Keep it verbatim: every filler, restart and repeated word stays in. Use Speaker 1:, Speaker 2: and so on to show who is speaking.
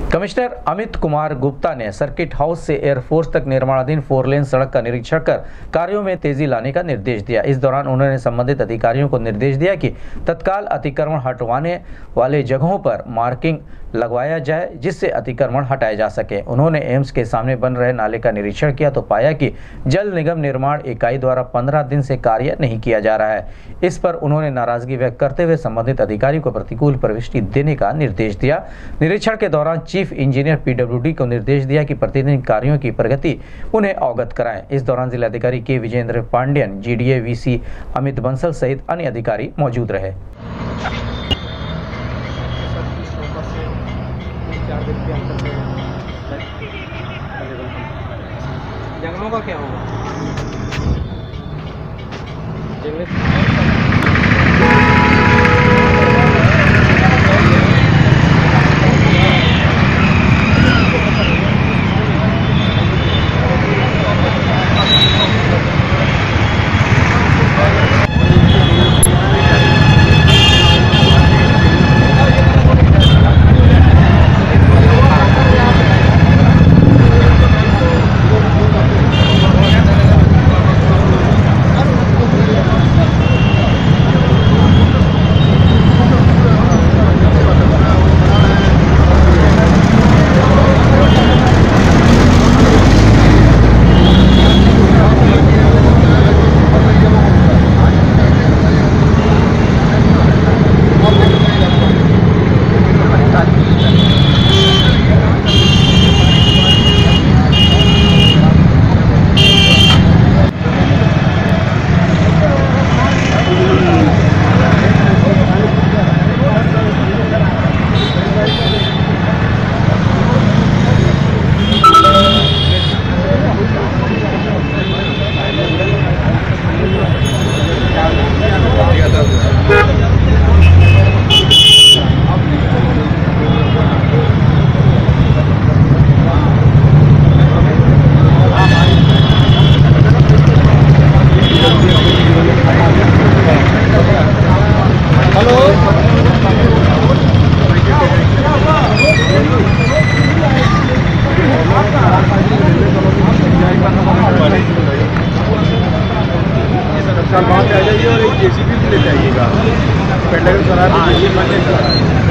Speaker 1: Commissioner Amit Kumar Gupta ने circuit house से air force तक निर्माणाधीन फोर लेन सड़क का निरीक्षण कर कार्यों में तेजी लाने का निर्देश दिया। इस दौरान उन्होंने संबंधित अधिकारियों को निर्देश दिया कि तत्काल अतिक्रमण हटवाने वाले जगहों पर मार्किंग लगवाया जाए जिससे अतिक्रमण हटाए जा सके। उन्होंने एम्स के सामने बन रहे नाले का निरीक्षण किया तो पाया कि जल निगम निर्माण इकाई द्वारा पंद्रह दिन से कार्य नहीं किया जा रहा है। इस पर उन्होंने नाराजगी व्यक्त करते हुए संबंधित अधिकारी को प्रतिकूल प्रविष्टि देने का निर्देश दिया। निरीक्षण के दौरान चीफ इंजीनियर पीडब्ल्यूडी को निर्देश दिया कि प्रतिदिन कार्यों की प्रगति उन्हें अवगत कराएं। इस दौरान जिलाधिकारी K Vijendra Pandian, GDA VC Amit Bansal सहित अन्य अधिकारी मौजूद रहे।
Speaker 2: जंगलों का क्या होगा? जंगल साल बाद आ जाइए और एक जेसीबी भी ले जाइएगा। पहले